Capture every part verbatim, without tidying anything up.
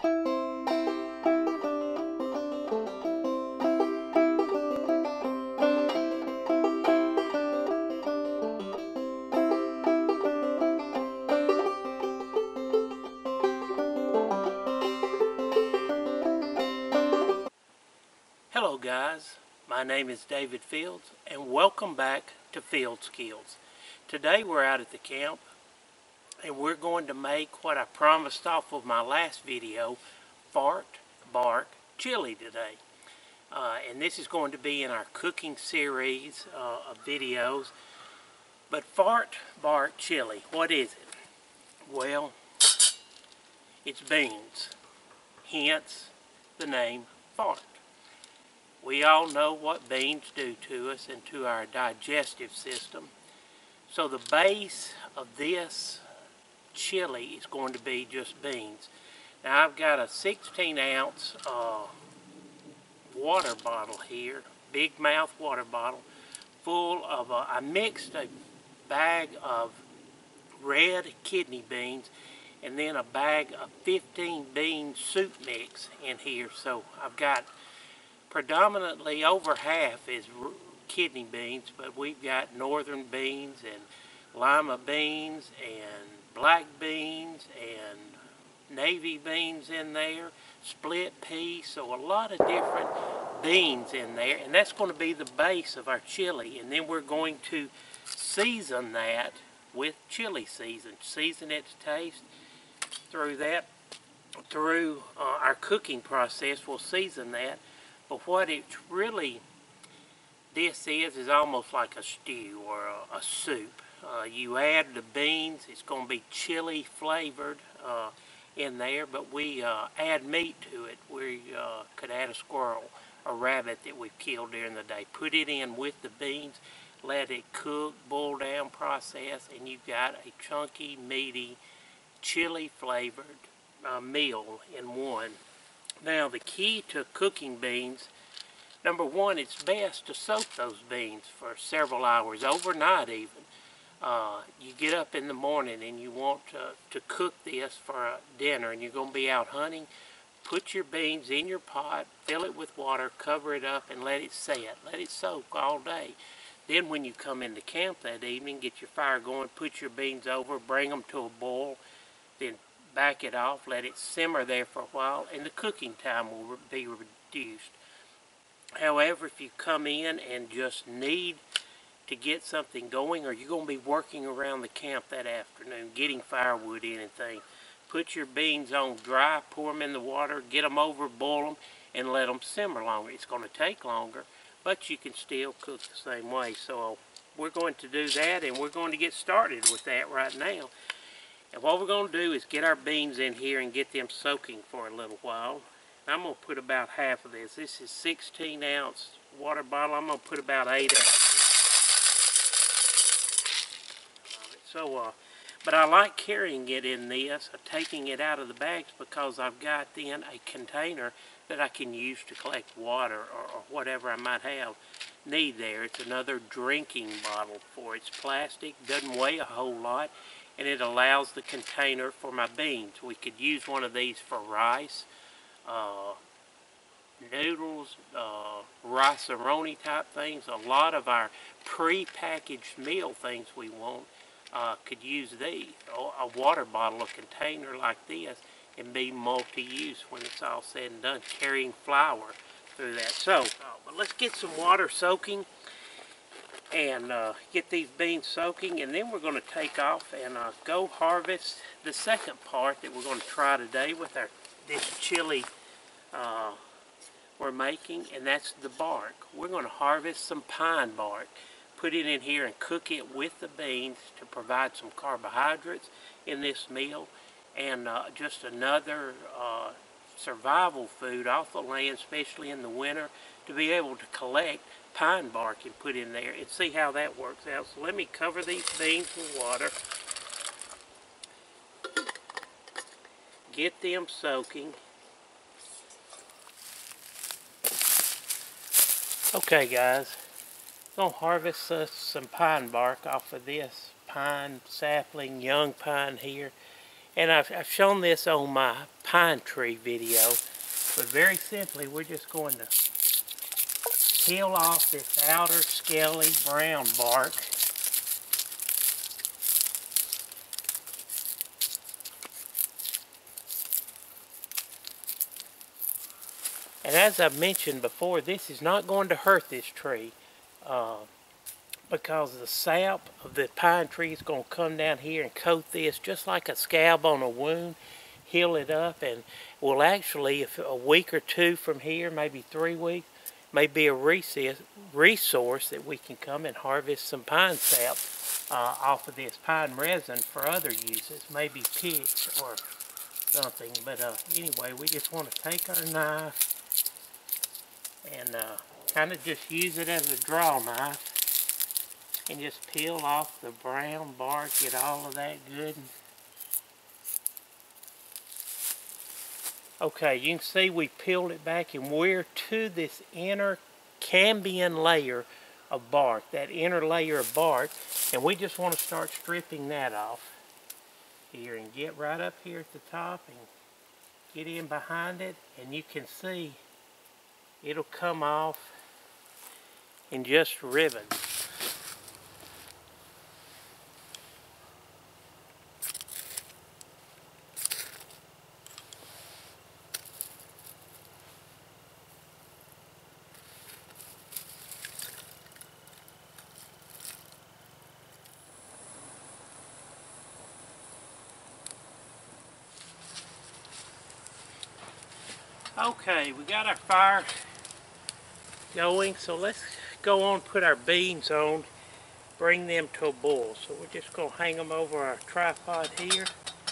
Hello guys, my name is David Fields and welcome back to Field Skills. Today we're out at the camp and we're going to make what I promised off of my last video, Fart Bark Chili today. Uh, and this is going to be in our cooking series uh, of videos. But Fart Bark Chili, what is it? Well, it's beans, hence the name fart. We all know what beans do to us and to our digestive system. So the base of this chili is going to be just beans. Now I've got a sixteen ounce uh, water bottle here, big mouth water bottle, full of, uh, I mixed a bag of red kidney beans and then a bag of fifteen bean soup mix in here. So I've got predominantly over half is kidney beans, but we've got northern beans and lima beans and black beans and navy beans in there, split pea, so a lot of different beans in there, and that's going to be the base of our chili. And then we're going to season that with chili season, season it to taste. Through that, through uh, our cooking process, we'll season that. But what it's really, this is, is almost like a stew or a, a soup. Uh, you add the beans, it's going to be chili flavored uh, in there, but we uh, add meat to it. We uh, could add a squirrel, a rabbit that we've killed during the day. Put it in with the beans, let it cook, boil down, process, and you've got a chunky, meaty, chili flavored uh, meal in one. Now the key to cooking beans, number one, it's best to soak those beans for several hours, overnight even. Uh, you get up in the morning and you want to, to cook this for a dinner and you're going to be out hunting, put your beans in your pot, fill it with water, cover it up and let it set. Let it soak all day. Then when you come into camp that evening, get your fire going, put your beans over, bring them to a boil, then back it off, let it simmer there for a while, and the cooking time will be reduced. However, if you come in and just need to get something going, or you're going to be working around the camp that afternoon, getting firewood in and things, put your beans on dry, pour them in the water, get them over, boil them, and let them simmer longer. It's going to take longer, but you can still cook the same way. So we're going to do that, and we're going to get started with that right now. And what we're going to do is get our beans in here and get them soaking for a little while. I'm going to put about half of this. This is sixteen ounce water bottle. I'm going to put about eight ounces. So, uh, but I like carrying it in this, uh, taking it out of the bags, because I've got then a container that I can use to collect water or, or whatever I might have need there. It's another drinking bottle for it. It's plastic, doesn't weigh a whole lot, and it allows the container for my beans. We could use one of these for rice, uh, noodles, uh, rice-a-roni type things. A lot of our pre-packaged meal things we want uh, could use these. A water bottle, a container like this, and be multi-use when it's all said and done, carrying flour through that. So, uh, but let's get some water soaking and uh, get these beans soaking, and then we're going to take off and uh, go harvest the second part that we're going to try today with our this chili uh, we're making, and that's the bark. We're going to harvest some pine bark, put it in here and cook it with the beans to provide some carbohydrates in this meal, and uh, just another uh, survival food off the land, especially in the winter, to be able to collect pine bark and put in there and see how that works out. So let me cover these beans with water, get them soaking. Okay guys, I'm going to harvest uh, some pine bark off of this pine sapling, young pine here. And I've, I've shown this on my pine tree video. But very simply, we're just going to peel off this outer scaly brown bark. And as I've mentioned before, this is not going to hurt this tree uh, because the sap of the pine tree is going to come down here and coat this just like a scab on a wound, heal it up, and will actually, if a week or two from here, maybe three weeks, may be a resource that we can come and harvest some pine sap uh, off of this pine resin for other uses, maybe pitch or something. But uh, anyway, we just want to take our knife and uh, kind of just use it as a draw knife and just peel off the brown bark, get all of that good. Okay, you can see we peeled it back and we're to this inner cambium layer of bark, that inner layer of bark, and we just want to start stripping that off here and get right up here at the top and get in behind it, and you can see it'll come off in just ribbons. Okay, we got our fire going, so let's go on and put our beans on, bring them to a boil. So we're just going to hang them over our tripod here.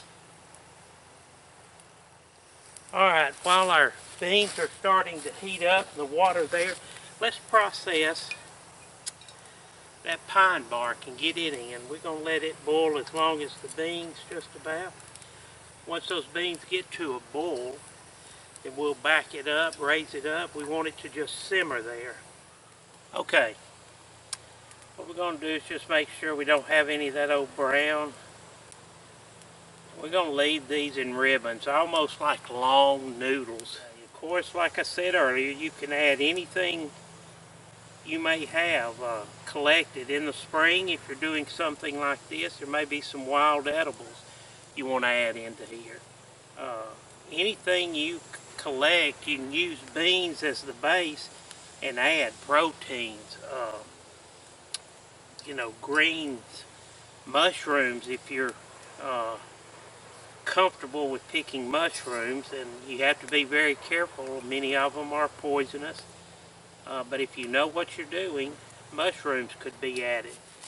Alright, while our beans are starting to heat up and the water there, let's process that pine bark and get it in. We're going to let it boil as long as the beans, just about. Once those beans get to a boil, then we'll back it up, raise it up. We want it to just simmer there. Okay, what we're going to do is just make sure we don't have any of that old brown. We're going to leave these in ribbons, almost like long noodles. Of course, like I said earlier, you can add anything you may have uh, collected in the spring. If you're doing something like this, there may be some wild edibles you want to add into here. Uh, anything you collect, you can use beans as the base and add proteins, uh, you know, greens, mushrooms. If you're uh, comfortable with picking mushrooms, and you have to be very careful, many of them are poisonous, uh, but if you know what you're doing, mushrooms could be added.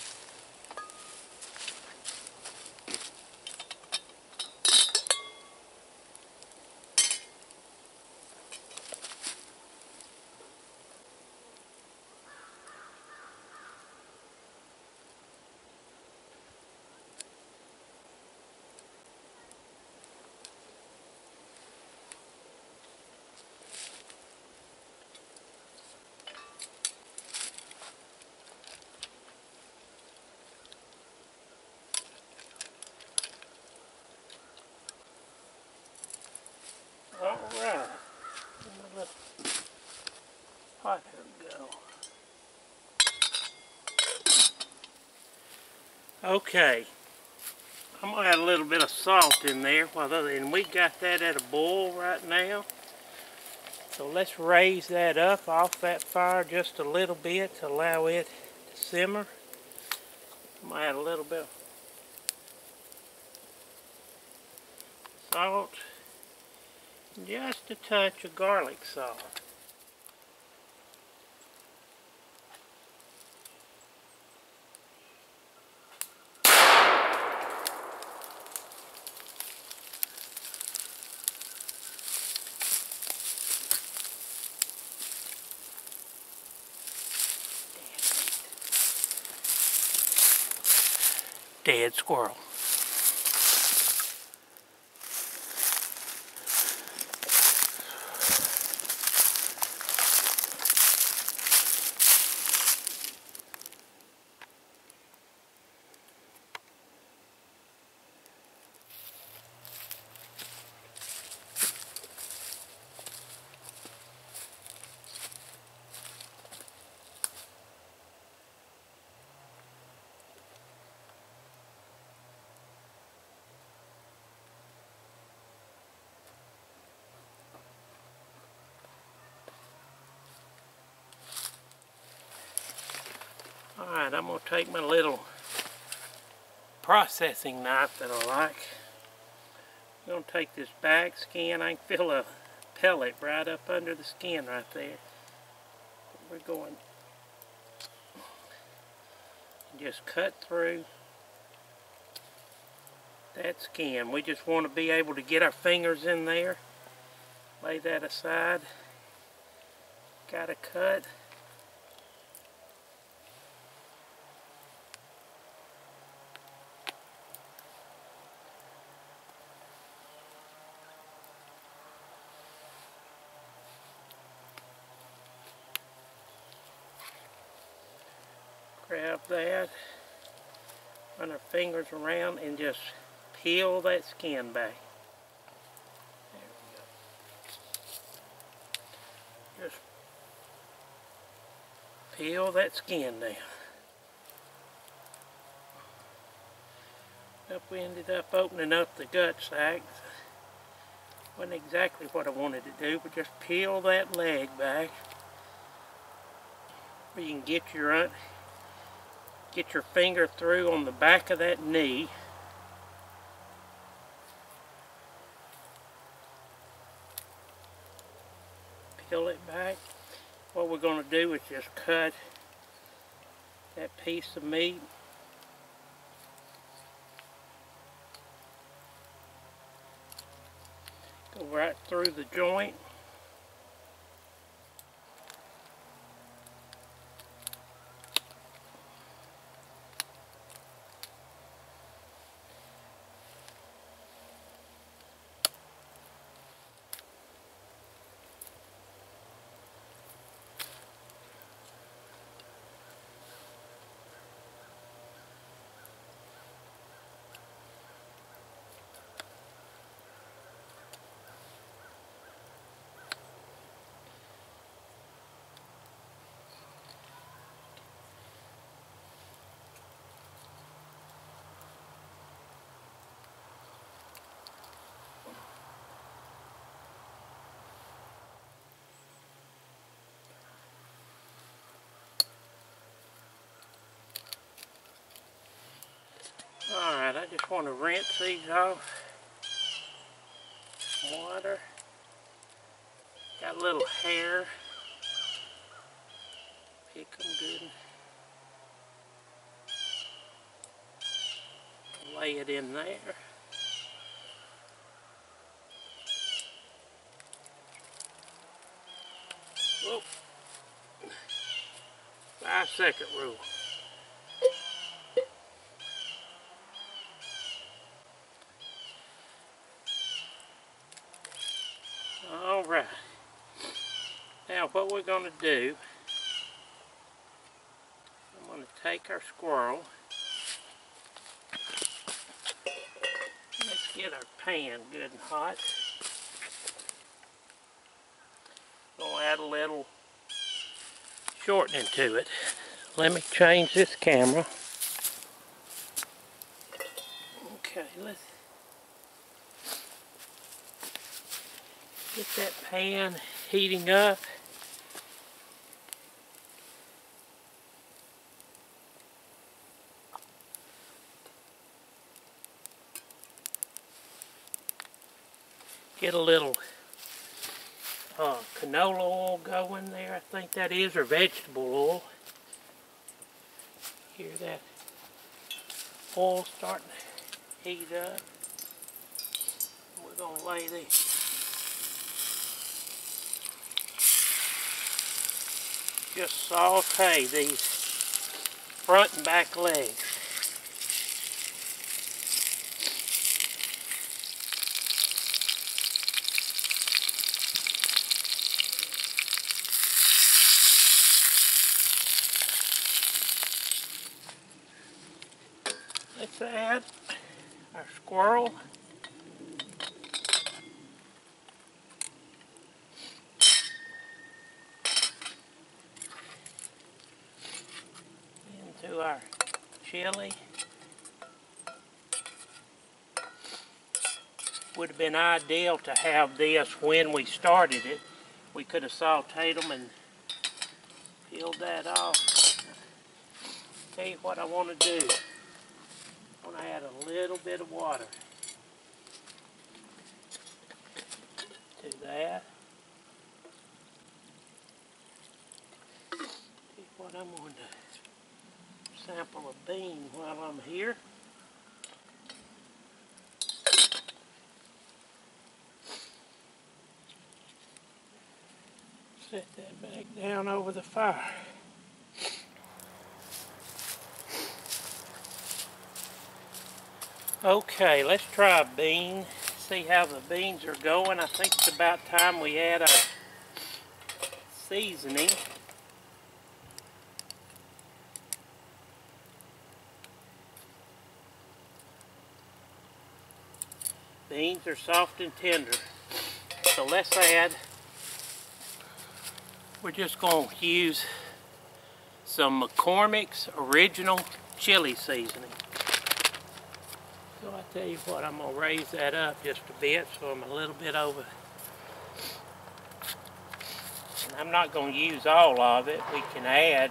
Alright, let the pot go. Okay, I'm going to add a little bit of salt in there, while the, and we got that at a boil right now. So let's raise that up off that fire just a little bit to allow it to simmer. I'm going to add a little bit of salt, just a touch of garlic salt. Dead squirrel. Alright, I'm going to take my little processing knife that I like. I'm going to take this back skin. I can feel a pellet right up under the skin right there. We're going to just cut through that skin. We just want to be able to get our fingers in there. Lay that aside. Got to cut. Grab that, run our fingers around and just peel that skin back. There we go. Just peel that skin down. Up we ended up opening up the gut sac. Wasn't exactly what I wanted to do, but just peel that leg back where you can get your Get your finger through on the back of that knee. Peel it back. What we're going to do is just cut that piece of meat. Go right through the joint. Alright, I just want to rinse these off. Water. Got a little hair. Pick them good. Lay it in there. Whoa. Five second rule. Alright, now what we're going to do, I'm going to take our squirrel, let's get our pan good and hot, going to add a little shortening to it. Let me change this camera. Okay, let's get that pan heating up. Get a little uh, canola oil going there, I think that is, or vegetable oil. Hear that oil starting to heat up. We're going to lay these. Just saute these front and back legs. Let's add our squirrel. Into our chili. Would have been ideal to have this when we started it. We could have sauteed them and peeled that off. Tell you what I want to do. I want to add a little bit of water to that. See what I'm going to sample a bean while I'm here. Set that back down over the fire. Okay, let's try a bean. See how the beans are going. I think it's about time we add our seasoning. Beans are soft and tender. So let's add, we're just going to use some McCormick's Original Chili Seasoning. So I tell you what, I'm going to raise that up just a bit so I'm a little bit over. And I'm not going to use all of it. We can add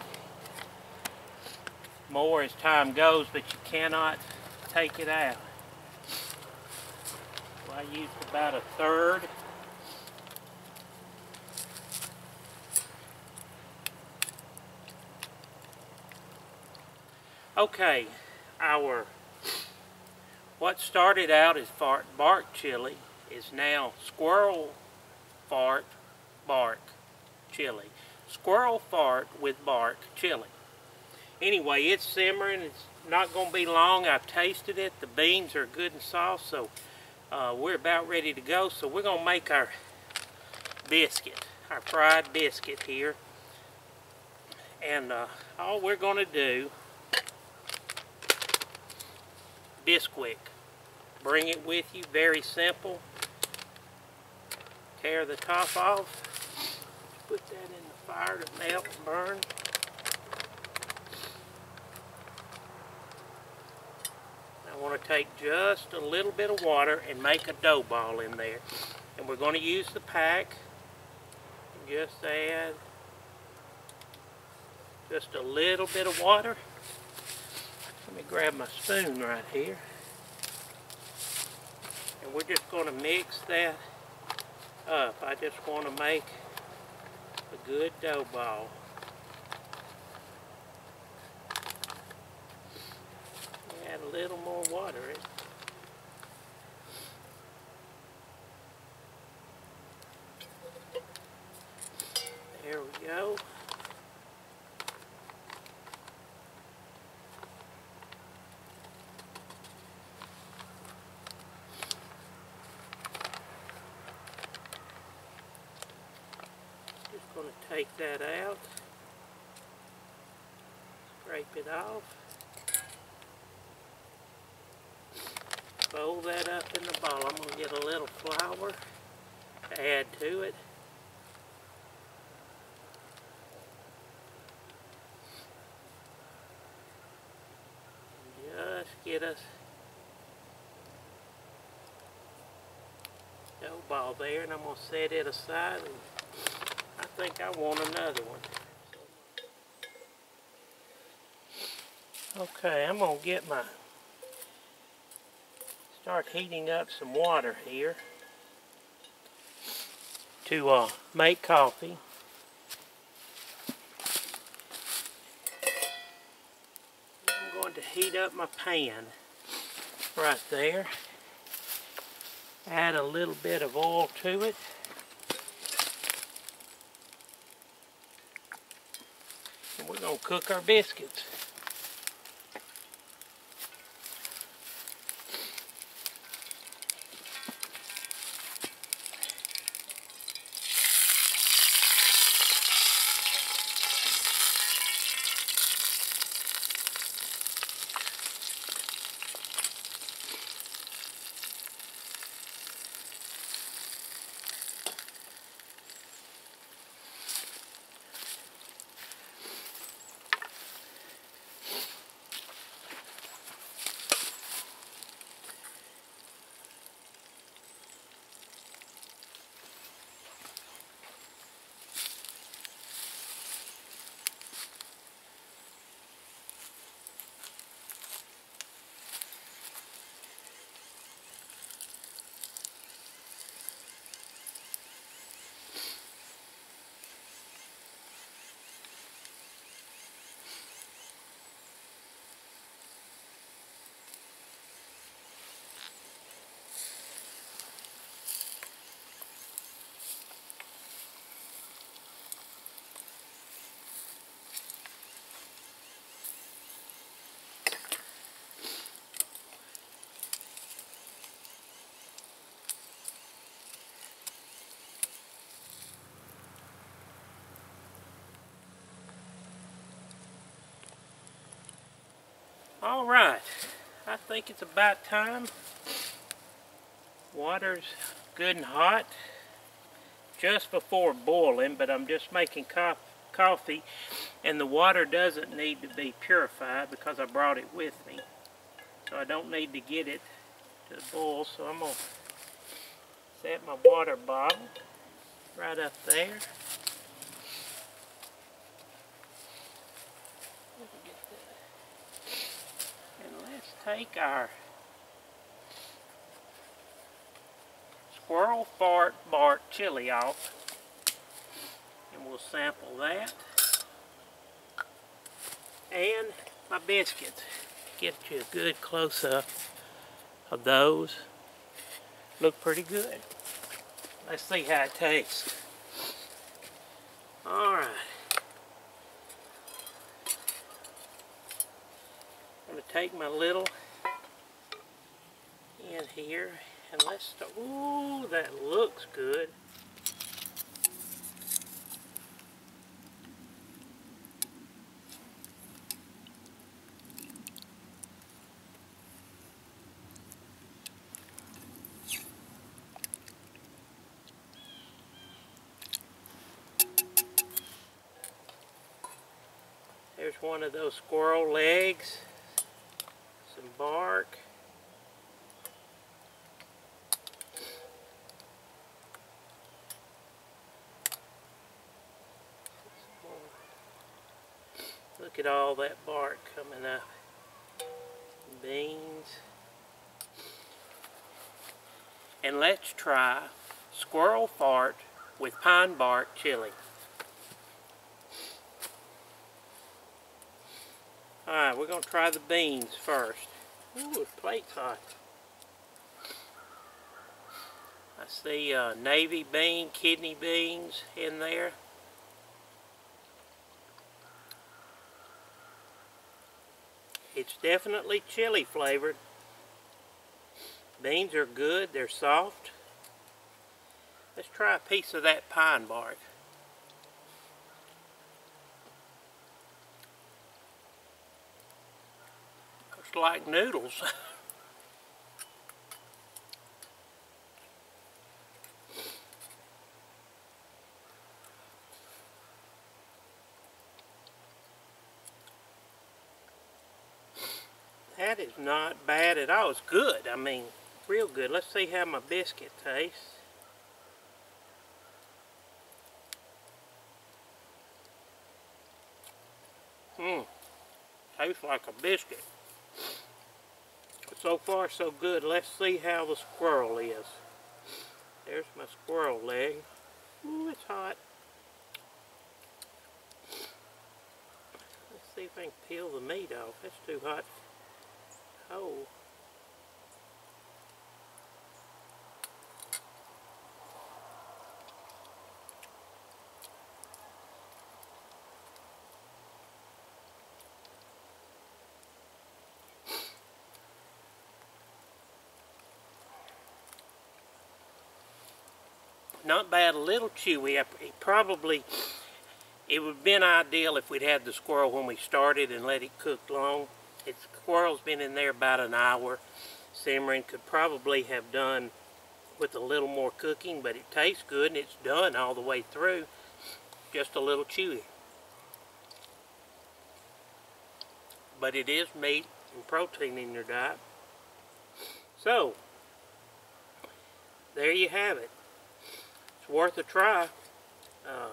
more as time goes, but you cannot take it out. So I used about a third. Okay, our what started out as fart bark chili is now squirrel fart bark chili. Squirrel fart with bark chili. Anyway, it's simmering. It's not going to be long. I've tasted it. The beans are good and soft, so uh, we're about ready to go. So we're going to make our biscuit, our fried biscuit here. And uh, all we're going to do, Bisquick. Bring it with you, very simple. Tear the top off. Put that in the fire to melt and burn. I want to take just a little bit of water and make a dough ball in there. And we're going to use the pack. Just add just a little bit of water. Let me grab my spoon right here. And we're just going to mix that up. I just want to make a good dough ball. Add a little more water in. There we go. Just going to take that out, scrape it off, fold that up in the ball. I'm going to get a little flour to add to it. Just get us dough ball there, and I'm going to set it aside. And I think I want another one. Okay, I'm going to get my, start heating up some water here to uh, make coffee. I'm going to heat up my pan right there. Add a little bit of oil to it. And we're going to cook our biscuits. All right, I think it's about time. Water's good and hot, just before boiling, but I'm just making co coffee, and the water doesn't need to be purified because I brought it with me. So I don't need to get it to boil, so I'm going to set my water bottle right up there. And let's take our Squirrel Fart Bark chili off, and we'll sample that. And my biscuits. Get you a good close-up of those. Look pretty good. Let's see how it tastes. Alright. I'm going to take my little in here and let's start. Ooh, that looks good. There's one of those squirrel legs, some bark. Look at all that bark coming up. Beans. And let's try Squirrel Fart with pine bark chili. Alright, we're going to try the beans first. Ooh, the plate's hot. I see uh, navy bean, kidney beans in there. It's definitely chili flavored. Beans are good, they're soft. Let's try a piece of that pine bark. It's like noodles. That is not bad at all. It's good. I mean, real good. Let's see how my biscuit tastes. Mmm. Tastes like a biscuit. So far, so good. Let's see how the squirrel is. There's my squirrel leg. Ooh, it's hot. Let's see if I can peel the meat off. It's too hot. Oh. Not bad, a little chewy. It probably, it would have been ideal if we'd had the squirrel when we started and let it cook long. Its squirrel's been in there about an hour simmering. Could probably have done with a little more cooking, but it tastes good and it's done all the way through. Just a little chewy. But it is meat and protein in your diet. So, there you have it. It's worth a try. Uh,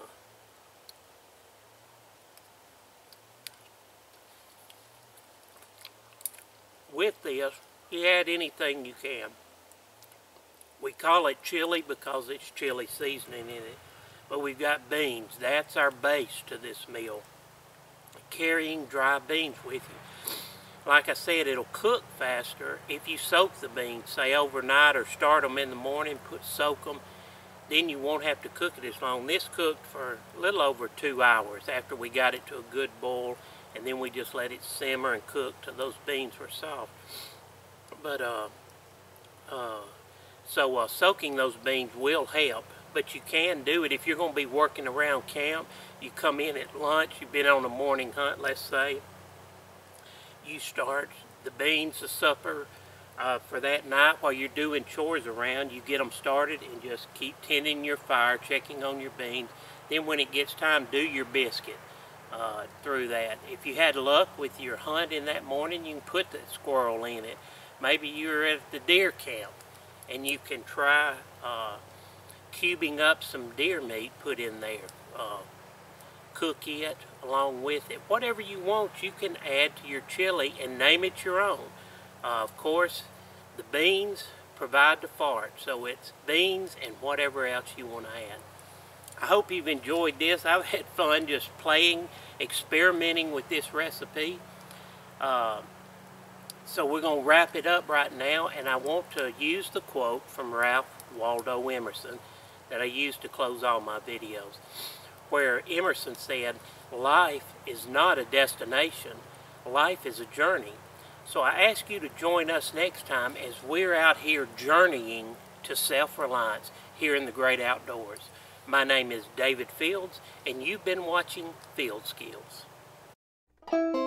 with this, you add anything you can. We call it chili because it's chili seasoning in it. But we've got beans. That's our base to this meal. Carrying dry beans with you. Like I said, it'll cook faster if you soak the beans, say overnight, or start them in the morning, put soak them. Then you won't have to cook it as long. This cooked for a little over two hours after we got it to a good boil, and then we just let it simmer and cook till those beans were soft. But uh, uh, so uh, soaking those beans will help, but you can do it if you're going to be working around camp. You come in at lunch, you've been on a morning hunt, let's say, you start the beans, the supper uh, for that night while you're doing chores around. You get them started and just keep tending your fire, checking on your beans. Then when it gets time, do your biscuit uh, through that. If you had luck with your hunt in that morning, you can put the squirrel in it. Maybe you're at the deer camp and you can try uh, cubing up some deer meat, put in there. Uh, cook it along with it. Whatever you want, you can add to your chili and name it your own. Uh, of course, the beans provide the fart, so it's beans and whatever else you want to add. I hope you've enjoyed this. I've had fun just playing, experimenting with this recipe. Uh, so we're going to wrap it up right now, and I want to use the quote from Ralph Waldo Emerson that I use to close all my videos, where Emerson said, "Life is not a destination, life is a journey." So I ask you to join us next time as we're out here journeying to self-reliance here in the great outdoors. My name is David Fields, and you've been watching Field Skills.